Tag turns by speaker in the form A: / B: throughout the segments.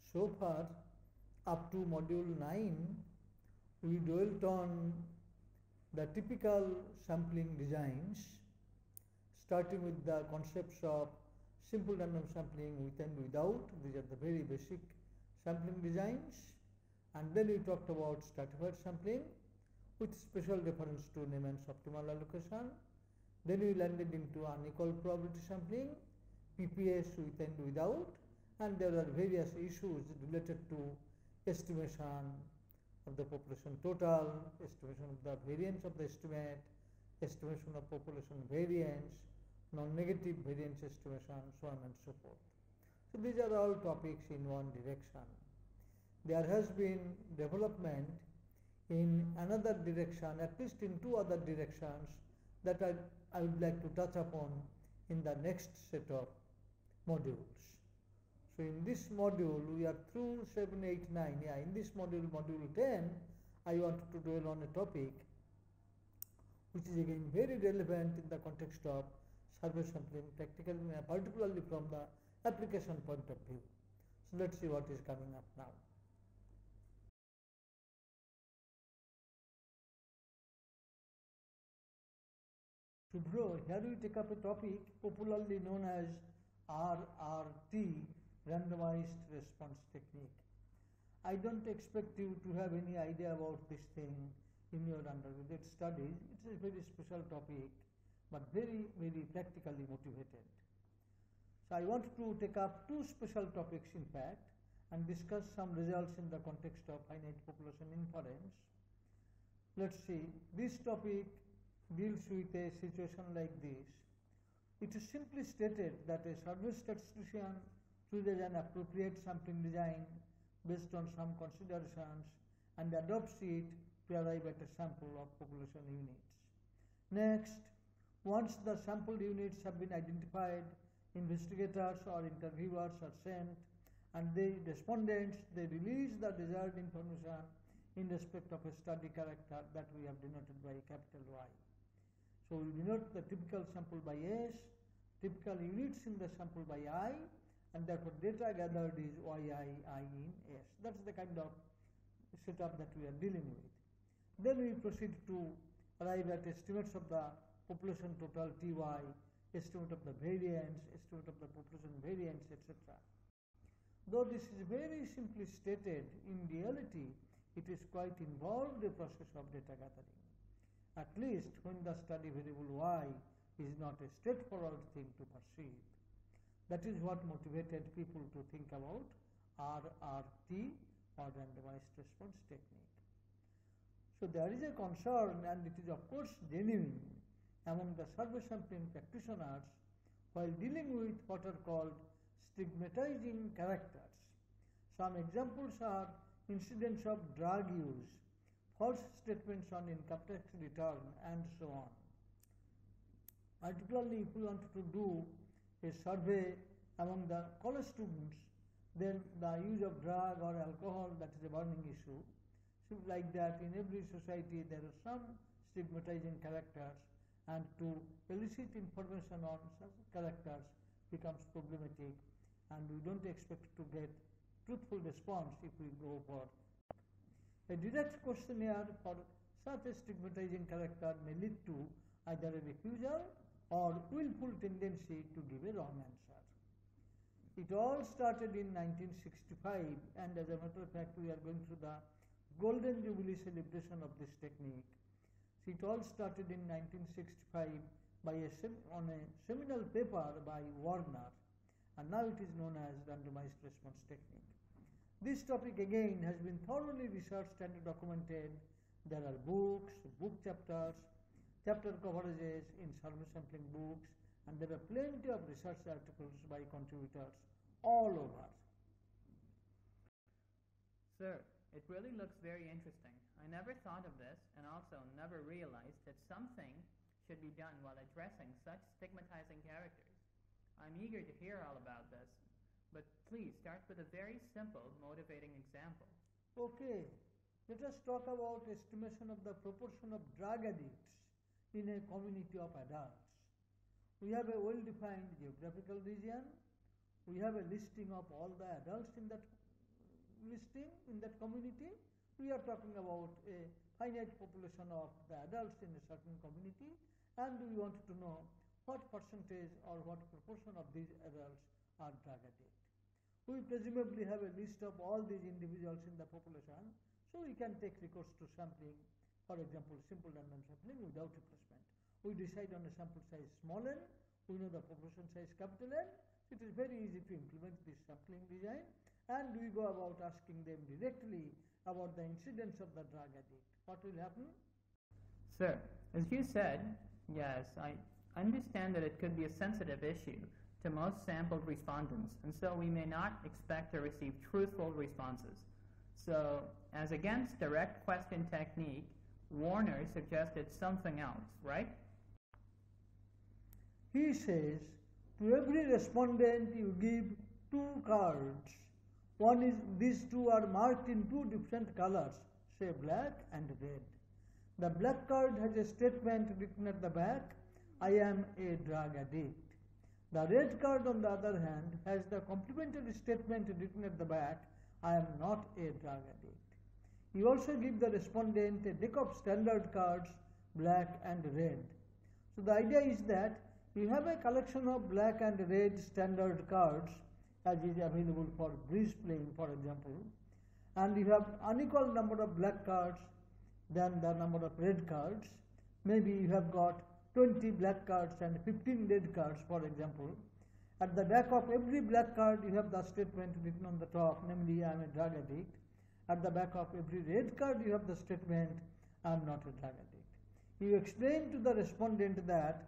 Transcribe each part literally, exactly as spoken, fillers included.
A: So far, up to module nine, we dwelt on the typical sampling designs, starting with the concepts of simple random sampling with and without. These are the very basic sampling designs. And then we talked about stratified sampling with special reference to Neimann's optimal allocation. Then we landed into unequal probability sampling, P P S with and without, and there are various issues related to estimation of the population total, estimation of the variance of the estimate, estimation of population variance, non-negative variance estimation, so on and so forth. So these are all topics in one direction. There has been development in another direction, at least in two other directions, that I, I would like to touch upon in the next set of modules. So in this module, we are through seven, eight, nine. Yeah, in this module, module ten, I want to dwell on a topic which is again very relevant in the context of survey sampling, practically, particularly from the application point of view. So let's see what is coming up now. Subhro, here we take up a topic popularly known as R R T, randomized response technique. I don't expect you to have any idea about this thing in your undergraduate studies. It's a very special topic, but very, very practically motivated. So I want to take up two special topics, in fact, and discuss some results in the context of finite population inference. Let's see, this topic deals with a situation like this. It is simply stated that a survey statistician chooses an appropriate sampling design based on some considerations and adopts it to arrive at a sample of population units. Next, once the sample units have been identified, investigators or interviewers are sent, and the respondents, they release the desired information in respect of a study character that we have denoted by capital Y. So we denote the typical sample by S, typical units in the sample by I, and therefore data gathered is Y I, I in S. That's the kind of setup that we are dealing with. Then we proceed to arrive at estimates of the population total T Y, estimate of the variance, estimate of the population variance, et cetera. Though this is very simply stated, in reality it is quite involved a process of data gathering, at least when the study variable Y is not a straightforward thing to perceive. That is what motivated people to think about R R T, or randomized response technique. So there is a concern, and it is of course genuine, among the survey sampling practitioners while dealing with what are called stigmatizing characters. Some examples are incidents of drug use, false statements on income tax return, and so on. Particularly if we want to do a survey among the college students, then the use of drug or alcohol, that is a burning issue. So like that, in every society there are some stigmatizing characters, and to elicit information on such characters becomes problematic, and we don't expect to get truthful response if we go for a direct questionnaire for such a stigmatizing character may lead to either a refusal or willful tendency to give a wrong answer. It all started in nineteen sixty-five, and as a matter of fact, we are going through the golden jubilee celebration of this technique. So it all started in nineteen sixty-five by a on a seminal paper by Warner, and now it is known as randomized response technique. This topic again has been thoroughly researched and documented. There are books, book chapters, chapter coverages in survey sampling books, and there are plenty of research articles by contributors all over.
B: Sir, it really looks very interesting. I never thought of this, and also never realized that something should be done while addressing such stigmatizing characters. I'm eager to hear all about this, but please start with a very simple, motivating example.
A: Okay, let us talk about estimation of the proportion of drug addicts in a community of adults. We have a well-defined geographical region. We have a listing of all the adults in that listing in that community. We are talking about a finite population of the adults in a certain community, and we wanted to know what percentage or what proportion of these adults are drug addicts. We presumably have a list of all these individuals in the population, so we can take recourse to sampling, for example, simple random sampling without replacement. We decide on a sample size small n, we know the population size capital N. It is very easy to implement this sampling design, and we go about asking them directly about the incidence of the drug addict. What will happen?
B: Sir, as you said, yes, I understand that it could be a sensitive issue to most sampled respondents, and so we may not expect to receive truthful responses. So, as against direct question technique, Warner suggested something else, right?
A: He says, to every respondent you give two cards. One is, these two are marked in two different colors, say black and red. The black card has a statement written at the back, I am a drug addict. The red card, on the other hand, has the complementary statement written at the back, I am not a drug addict. You also give the respondent a deck of standard cards, black and red. So the idea is that you have a collection of black and red standard cards, as is available for bridge playing, for example, and you have unequal number of black cards than the number of red cards. Maybe you have got twenty black cards and fifteen red cards, for example. At the back of every black card you have the statement written on the top, namely I am a drug addict. At the back of every red card you have the statement I am not a drug addict. You explain to the respondent that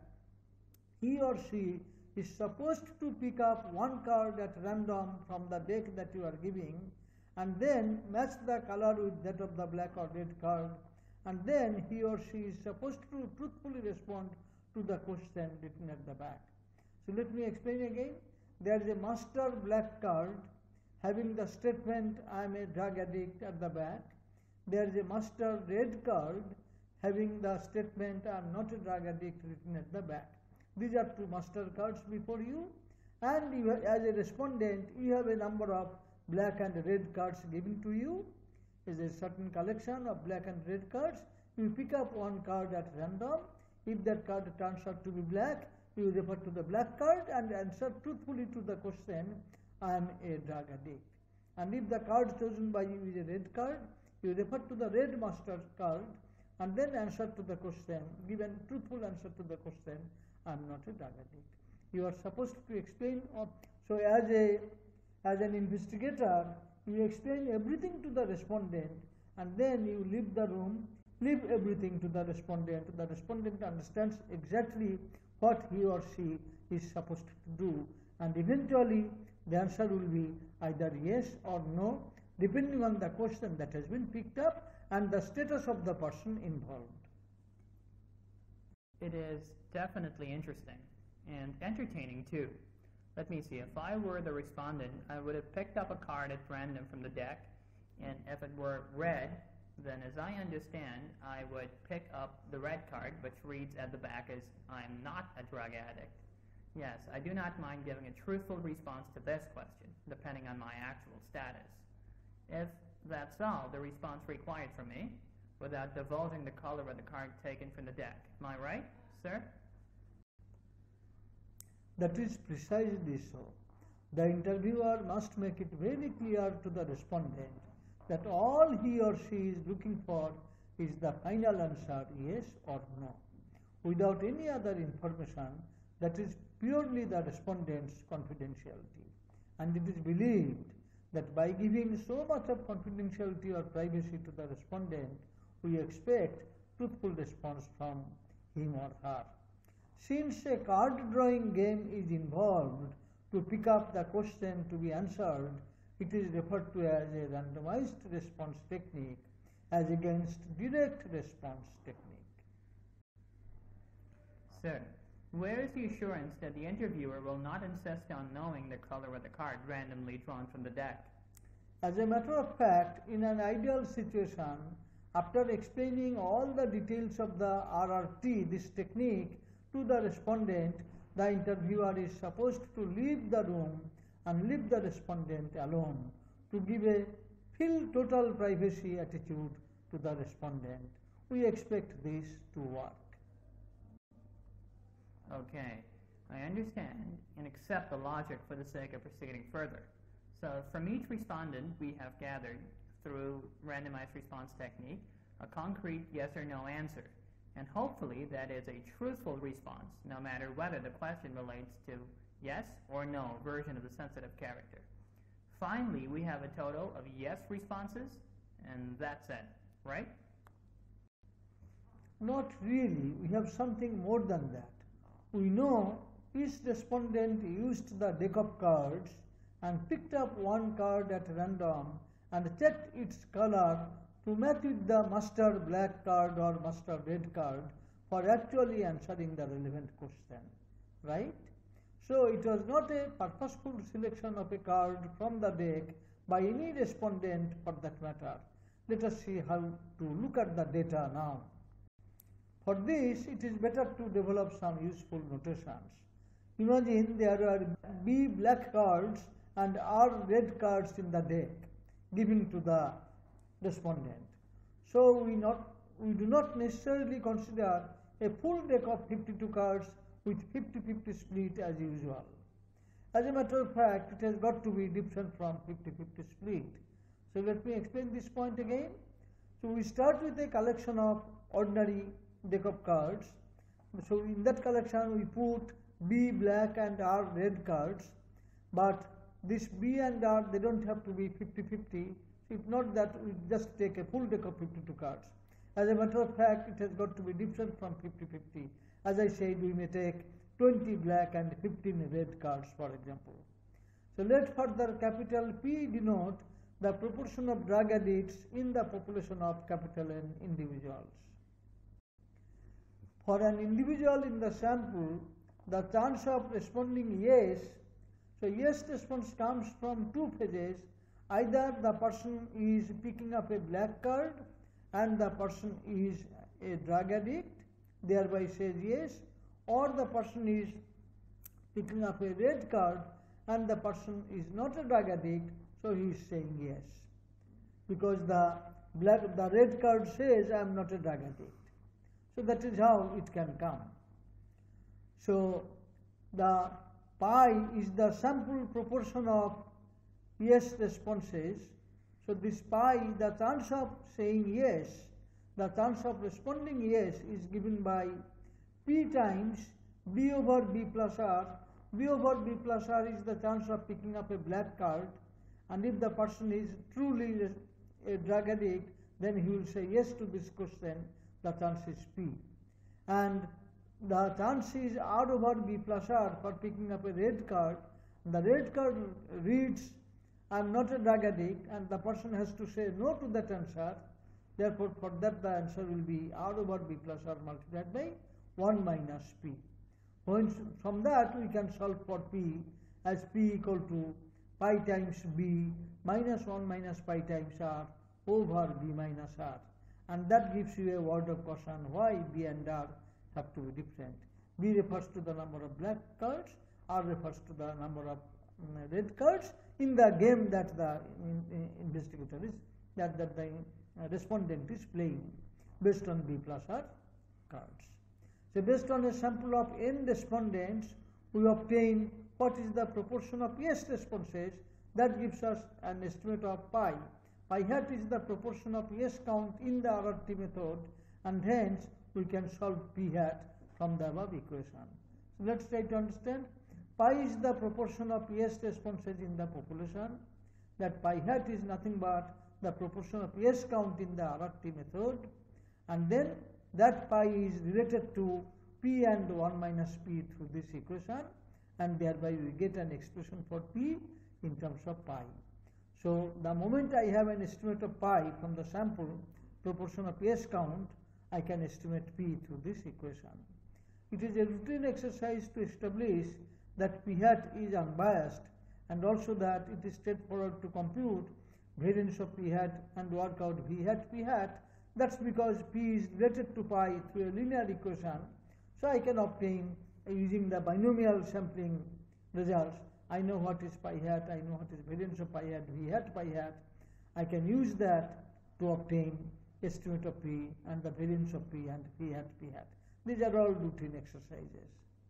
A: he or she is supposed to pick up one card at random from the deck that you are giving, and then match the color with that of the black or red card, and then he or she is supposed to truthfully respond to the question written at the back. So let me explain again. There is a master black card having the statement I am a drug addict at the back. There is a master red card having the statement I am not a drug addict written at the back. These are two master cards before you, and you, as a respondent, you have a number of black and red cards given to you. Is a certain collection of black and red cards. You pick up one card at random. If that card turns out to be black, you refer to the black card and answer truthfully to the question, I am a drug addict. And if the card chosen by you is a red card, you refer to the red master card and then answer to the question, give a truthful answer to the question, I am not a drug addict. You are supposed to explain, or, so as a as an investigator, you explain everything to the respondent, and then you leave the room, leave everything to the respondent. The respondent understands exactly what he or she is supposed to do, and eventually the answer will be either yes or no, depending on the question that has been picked up and the status of the person involved.
B: It is definitely interesting and entertaining too. Let me see, if I were the respondent, I would have picked up a card at random from the deck, and if it were red, then as I understand, I would pick up the red card, which reads at the back as, I'm not a drug addict. Yes, I do not mind giving a truthful response to this question, depending on my actual status. If that's all the response required from me, without divulging the color of the card taken from the deck. Am I right, sir?
A: That is precisely so. The interviewer must make it very clear to the respondent that all he or she is looking for is the final answer, yes or no, without any other information. That is purely the respondent's confidentiality. And it is believed that by giving so much of confidentiality or privacy to the respondent, we expect truthful response from him or her. Since a card drawing game is involved, to pick up the question to be answered, it is referred to as a randomized response technique as against direct response technique.
B: Sir, where is the assurance that the interviewer will not insist on knowing the color of the card randomly drawn from the deck?
A: As a matter of fact, in an ideal situation, after explaining all the details of the R R T, this technique, to the respondent, the interviewer is supposed to leave the room and leave the respondent alone to give a feel total privacy attitude to the respondent. We expect this to work.
B: Okay, I understand and accept the logic for the sake of proceeding further. So from each respondent we have gathered, through randomized response technique, a concrete yes or no answer. And hopefully that is a truthful response, no matter whether the question relates to yes or no version of the sensitive character. Finally, we have a total of yes responses, and that's it, right?
A: Not really. We have something more than that. We know each respondent used the deck of cards and picked up one card at random and checked its color to match with the mustard black card or mustard red card for actually answering the relevant question, right? So it was not a purposeful selection of a card from the deck by any respondent for that matter. Let us see how to look at the data now. For this, it is better to develop some useful notations. Imagine there are B black cards and R red cards in the deck given to the respondent. So we, not, we do not necessarily consider a full deck of fifty-two cards with fifty fifty split as usual. As a matter of fact, it has got to be different from fifty fifty split. So let me explain this point again. So we start with a collection of ordinary deck of cards. So in that collection we put B black and R red cards, but this B and R, they don't have to be fifty fifty. If not that, we just take a full deck of fifty-two cards. As a matter of fact, it has got to be different from fifty fifty. As I said, we may take twenty black and fifteen red cards, for example. So let further capital P denote the proportion of drug addicts in the population of capital N individuals. For an individual in the sample, the chance of responding yes, so yes response comes from two phases. Either the person is picking up a black card and the person is a drug addict, thereby says yes, or the person is picking up a red card and the person is not a drug addict, so he is saying yes. Because the black, the red card says I am not a drug addict. So that is how it can come. So the pi is the sample proportion of yes responses. So this pi, the chance of saying yes, the chance of responding yes is given by P times B over B plus R. B over B plus R is the chance of picking up a black card, and if the person is truly a drug addict, then he will say yes to this question, the chance is P. And the chance is R over B plus R for picking up a red card. The red card reads I am not a drug addict, and the person has to say no to that answer. Therefore, for that the answer will be R over B plus R multiplied by one minus P. When from that we can solve for P as P equal to pi times B minus one minus pi times R over B minus R. And that gives you a word of caution why B and R have to be different. B refers to the number of black cards, R refers to the number of um, red cards in the game that the in, in investigator is, that, that the uh, respondent is playing based on B plus R cards. So based on a sample of n respondents, we obtain what is the proportion of yes responses. That gives us an estimate of pi. Pi hat is the proportion of yes count in the R R T method, and hence we can solve P hat from the above equation. So let's try to understand. Pi is the proportion of yes responses in the population. That pi hat is nothing but the proportion of yes count in the R R T method, and then that pi is related to P and one minus P through this equation, and thereby we get an expression for P in terms of pi. So the moment I have an estimate of pi from the sample proportion of yes count, I can estimate P through this equation. It is a routine exercise to establish that P hat is unbiased, and also that it is straightforward to compute variance of P hat and work out V hat P hat. That's because P is related to pi through a linear equation. So I can obtain, uh, using the binomial sampling results, I know what is pi hat, I know what is variance of pi hat, V hat pi hat, I can use that to obtain estimate of P and the variance of P and P hat, P hat. These are all routine exercises.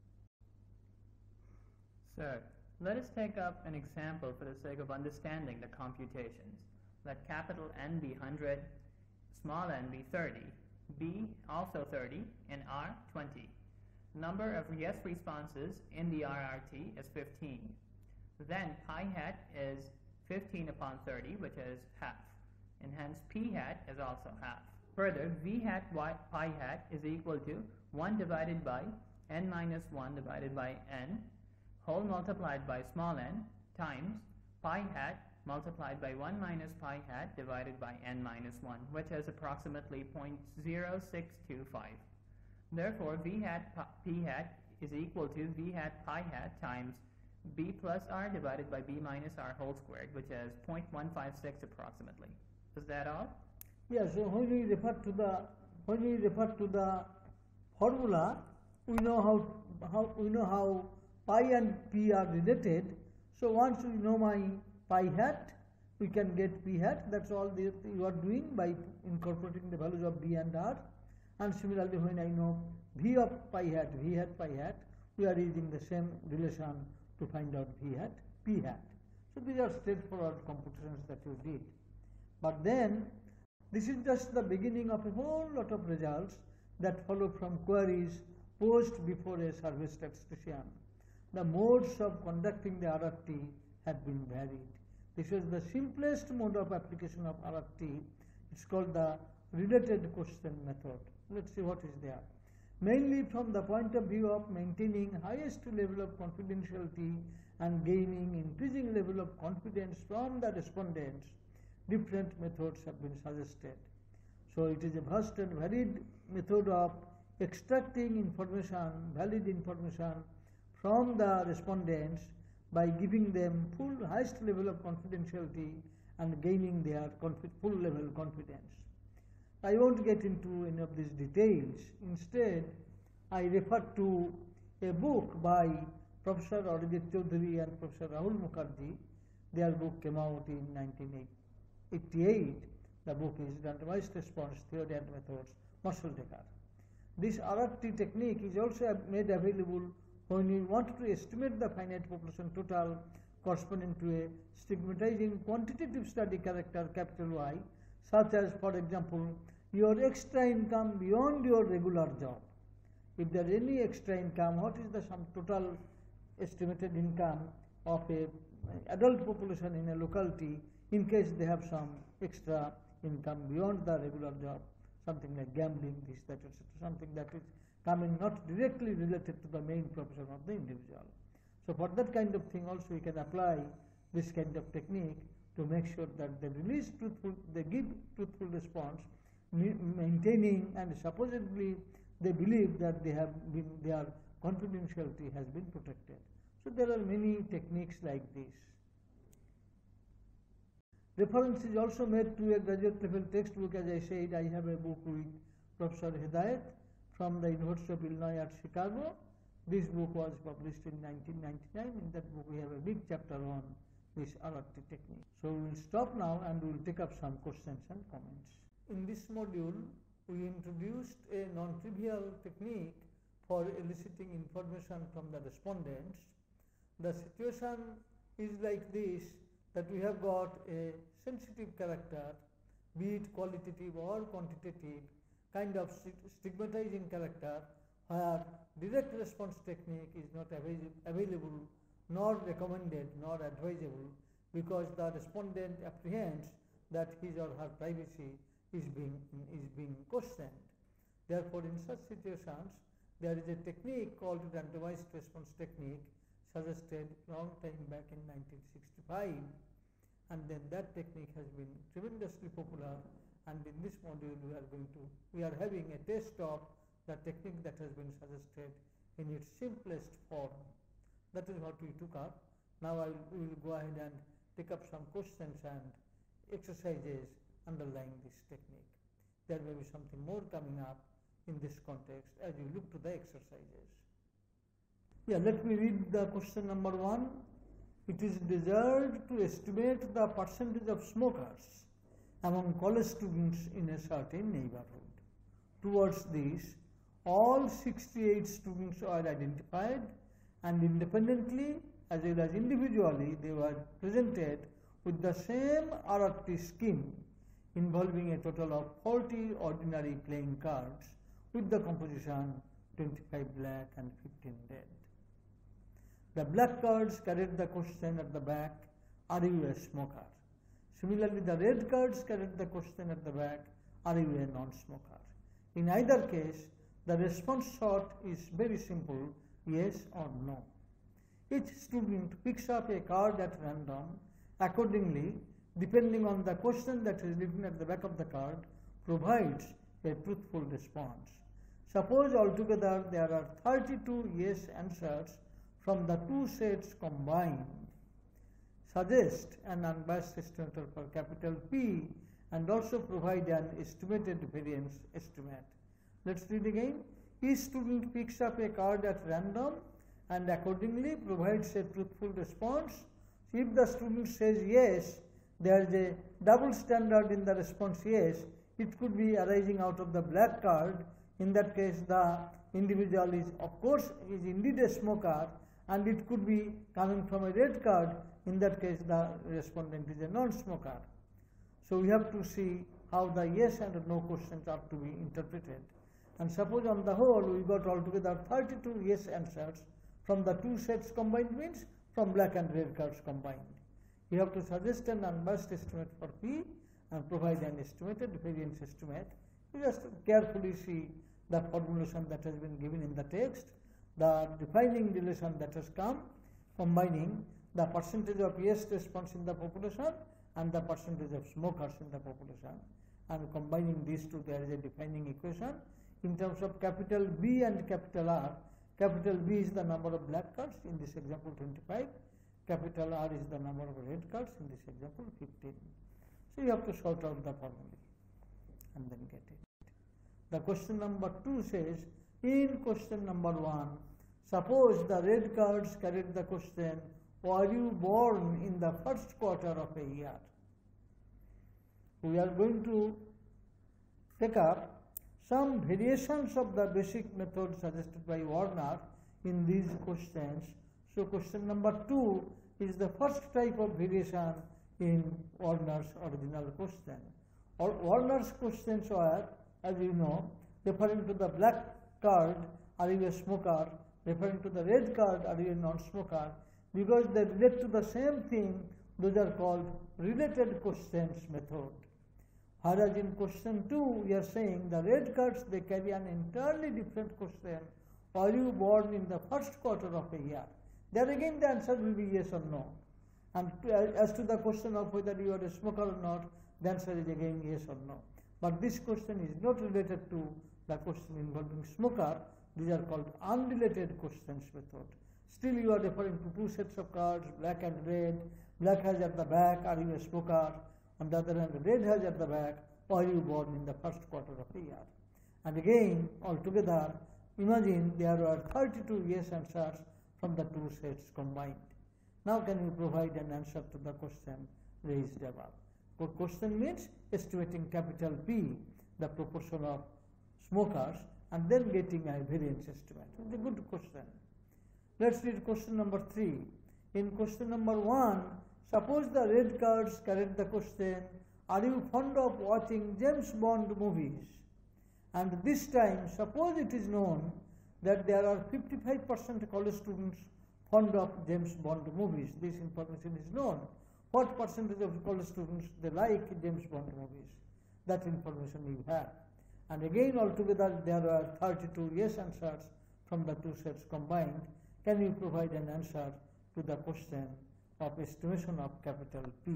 B: Sir, let us take up an example for the sake of understanding the computations. Let capital N be one hundred, small n be thirty, B also thirty, and R twenty. Number of yes responses in the R R T is fifteen. Then pi hat is fifteen upon thirty, which is half, and hence P hat is also half. Further, V hat y, pi hat is equal to one divided by n minus one divided by n, whole multiplied by small n, times pi hat multiplied by one minus pi hat divided by n minus one, which is approximately zero point zero six two five. Therefore, V hat P hat is equal to V hat pi hat times B plus R divided by B minus R whole squared, which is zero point one five six approximately. Is that all?
A: Yes, so when we refer to the when we refer to the formula, we know how how we know how pi and P are related. So once we know my pi hat, we can get P hat. That's all the, you are doing by incorporating the values of B and R. And similarly, when I know V of pi hat, V hat, pi hat, we are using the same relation to find out V hat, P hat. So these are straightforward computations that you did. But then, this is just the beginning of a whole lot of results that follow from queries posed before a survey statistician. The modes of conducting the R R T have been varied. This was the simplest mode of application of R R T. It's called the related question method. Let's see what is there. Mainly from the point of view of maintaining highest level of confidentiality and gaining increasing level of confidence from the respondents, different methods have been suggested. So it is a vast and varied method of extracting information, valid information from the respondents by giving them full highest level of confidentiality and gaining their full level confidence. I won't get into any of these details. Instead, I refer to a book by Professor Arijit Chaudhary and Professor Rahul Mukherjee. Their book came out in nineteen eighty-eight. The book is Randomized Response Theory and Methods, Marshall-Decker. This R R T technique is also made available when you want to estimate the finite population total corresponding to a stigmatizing quantitative study character capital Y, such as, for example, your extra income beyond your regular job. If there is any extra income, what is the sum total estimated income of a adult population in a locality in case they have some extra income beyond the regular job, something like gambling, this, that, et cetera, something that is coming not directly related to the main profession of the individual. So for that kind of thing also we can apply this kind of technique to make sure that they release truthful, they give truthful response, maintaining and supposedly they believe that they have been, their confidentiality has been protected. So there are many techniques like this. Reference is also made to a graduate level textbook. As I said, I have a book with Professor Hedayat from the University of Illinois at Chicago. This book was published in nineteen ninety-nine. In that book we have a big chapter on this R R T technique. So we will stop now and we will take up some questions and comments. In this module, we introduced a non-trivial technique for eliciting information from the respondents. The situation is like this, that we have got a sensitive character, be it qualitative or quantitative, kind of stigmatizing character, where direct response technique is not avail available, nor recommended, nor advisable, because the respondent apprehends that his or her privacy is being, is being questioned. Therefore, in such situations, there is a technique called randomized response technique, suggested long time back in nineteen sixty-five, and then that technique has been tremendously popular, and in this module we are going to, we are having a test of the technique that has been suggested in its simplest form. That is what we took up. Now I will, we will go ahead and take up some questions and exercises underlying this technique. There may be something more coming up in this context as you look to the exercises. Yeah, let me read the question number one. It is desired to estimate the percentage of smokers among college students in a certain neighborhood. Towards this, all sixty-eight students were identified, and independently as well as individually they were presented with the same R R T scheme involving a total of forty ordinary playing cards with the composition twenty-five black and fifteen red. The black cards carried the question at the back, "Are you a smoker?" Similarly, the red cards carried the question at the back, "Are you a non-smoker?" In either case, the response short is very simple, yes or no. Each student picks up a card at random. Accordingly, depending on the question that is written at the back of the card, provides a truthful response. Suppose altogether there are thirty-two yes answers from the two sets combined. Suggest an unbiased estimator for capital P and also provide an estimated variance estimate. Let's read again. Each student picks up a card at random and accordingly provides a truthful response. If the student says yes, there is a double standard in the response yes. It could be arising out of the black card. In that case, the individual is, of course, is indeed a smoker, and it could be coming from a red card. In that case, the respondent is a non-smoker. So we have to see how the yes and no questions are to be interpreted. And suppose on the whole we got altogether thirty-two yes answers from the two sets combined, means from black and red cards combined. You have to suggest an unbiased estimate for P and provide an estimated variance estimate. You just carefully see the formulation that has been given in the text, the defining relation that has come, combining the percentage of yes response in the population and the percentage of smokers in the population, and combining these two there is a defining equation. In terms of capital B and capital R, capital B is the number of black cards, in this example twenty-five, capital R is the number of red cards, in this example fifteen. So you have to sort out the formula and then get it. The question number two says, in question number one, suppose the red cards carried the question, "Were you born in the first quarter of a year?" We are going to take up some variations of the basic method suggested by Warner in these questions. So question number two is the first type of variation in Warner's original question. Or Warner's questions were, as you know, referring to the black card, "Are you a smoker?" referring to the red card, "Are you a non-smoker?" Because they relate to the same thing, those are called related questions method. Whereas in question two, we are saying the red cards, they carry an entirely different question. "Are you born in the first quarter of a year?" There again the answer will be yes or no. And as to the question of whether you are a smoker or not, the answer is again yes or no. But this question is not related to the question involving smoker. These are called unrelated questions method. Still you are referring to two sets of cards, black and red. Black has at the back, "Are you a smoker?" On the other hand, red has at the back, "Were you born in the first quarter of a year?" And again, altogether, imagine there were thirty-two yes answers from the two sets combined. Now can you provide an answer to the question raised above? What question means estimating capital P, the proportion of smokers, and then getting a variance estimate. It's a good question. Let's read question number three. In question number one, suppose the red cards carried the question, "Are you fond of watching James Bond movies?" And this time, suppose it is known that there are fifty-five percent college students fond of James Bond movies. This information is known. What percentage of college students they like James Bond movies? That information you have. And again, altogether, there are thirty-two yes answers from the two sets combined. Can you provide an answer to the question of estimation of capital P?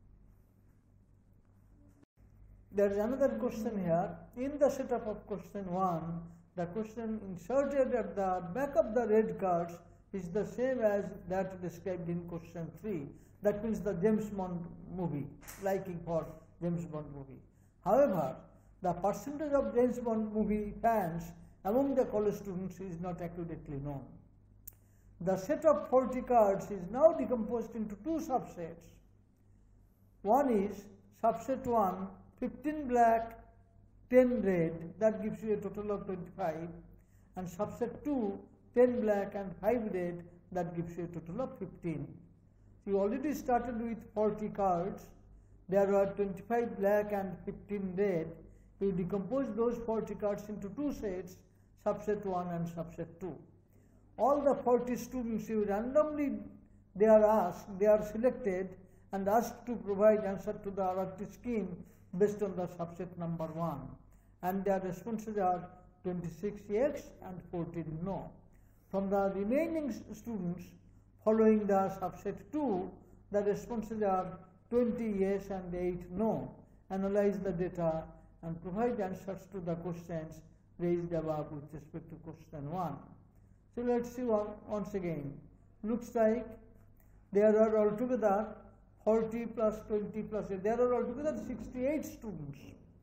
A: There is another question here. In the setup of question one, the question inserted at the back of the red cards is the same as that described in question three. That means the James Bond movie, liking for James Bond movie. However, the percentage of James Bond movie fans among the college students is not accurately known. The set of forty cards is now decomposed into two subsets. One is subset one, fifteen black, ten red, that gives you a total of twenty-five, and subset two, ten black and five red, that gives you a total of fifteen. You already started with forty cards. There are twenty-five black and fifteen red. You decompose those forty cards into two sets, subset one and subset two. All the forty students, you randomly, they are asked, they are selected and asked to provide answer to the R R T scheme based on the subset number one. And their responses are twenty-six yes and fourteen no. From the remaining students following the subset two, the responses are twenty yes and eight no. Analyze the data and provide answers to the questions raised above with respect to question one. So let's see one, once again. Looks like there are altogether forty plus twenty plus eight, there are altogether sixty-eight students.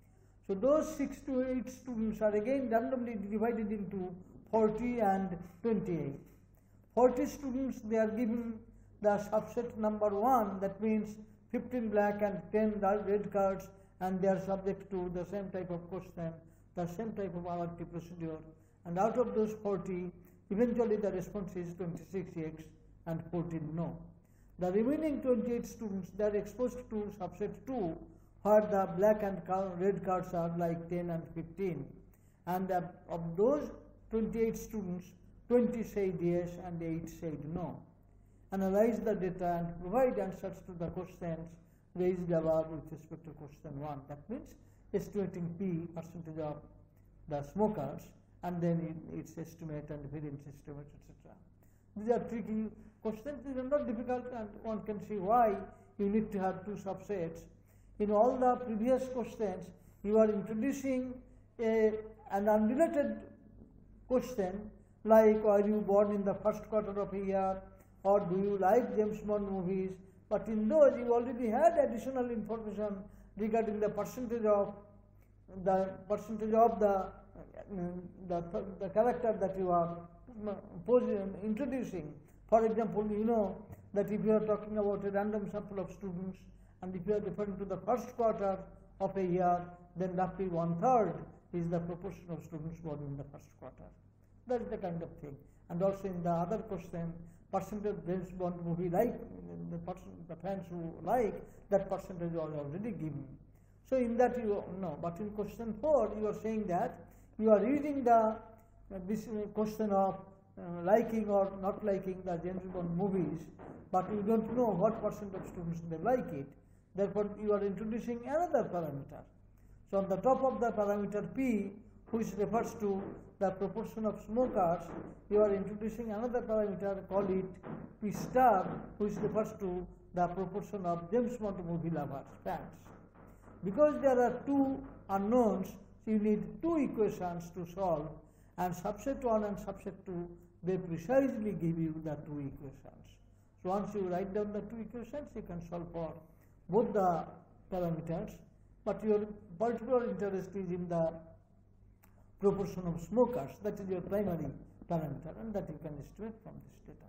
A: So those sixty-eight students are again randomly divided into forty and twenty-eight. forty students, they are given the subset number one, that means fifteen black and ten red cards, and they are subject to the same type of question, the same type of R R T procedure. And out of those forty, eventually the response is twenty-six yes and fourteen no. The remaining twenty-eight students, they are exposed to subset two, where the black and red cards are like ten and fifteen. And uh, of those twenty-eight students, twenty said yes and eight said no. Analyze the data and provide answers to the questions raised above with respect to question one. That means estimating P, percentage of the smokers, and then it, its estimate and variance estimate, et cetera. These are tricky questions. These are not difficult, and one can see why you need to have two subsets. In all the previous questions, you are introducing a, an unrelated question like, are you born in the first quarter of a year, or do you like James Bond movies? But in those, you already had additional information regarding the percentage of the percentage of the the, the character that you are introducing. For example, you know that if you are talking about a random sample of students, and if you are referring to the first quarter of a year, then roughly one third is the proportion of students born in the first quarter. That is the kind of thing. And also in the other question, percentage of James Bond movie like, the, person, the fans who like, that percentage are already given. So in that you know, but in question four, you are saying that you are reading the uh, this uh, question of uh, liking or not liking the James Bond movies, but you don't know what percent of students they like it. Therefore, you are introducing another parameter. So on the top of the parameter P, which refers to the proportion of smokers, you are introducing another parameter, call it P star, which refers to the proportion of James Bond movie lovers, fans. Because there are two unknowns, you need two equations to solve, and subset one and subset two, they precisely give you the two equations. So once you write down the two equations, you can solve for both the parameters, but your particular interest is in the proportion of smokers. That is your primary parameter, and that you can estimate from this data.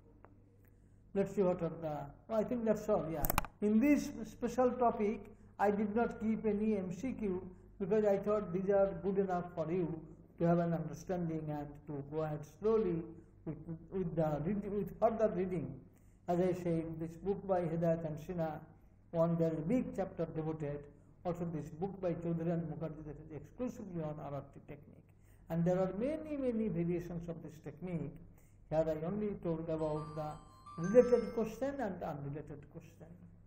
A: Let's see what are the, well, I think that's all, yeah. In this special topic, I did not keep any M C Q because I thought these are good enough for you to have an understanding and to go ahead slowly with, with, the, with further reading. As I said, this book by Hedayat and Sinha, one there is a big chapter devoted. Also this book by Chaudhary and Mukherjee that is exclusively on R R T technique. And there are many, many variations of this technique. Here I only told about the related question and unrelated question.